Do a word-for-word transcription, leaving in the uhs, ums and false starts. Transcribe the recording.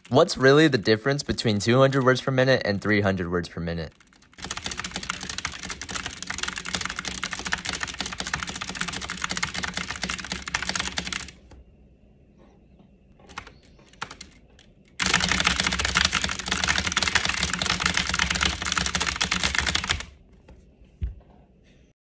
What's really the difference between two hundred words per minute and three hundred words per minute?